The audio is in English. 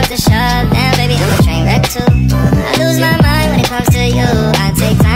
to shove, then baby I'm a train wreck too. I lose my mind when it comes to you. I take time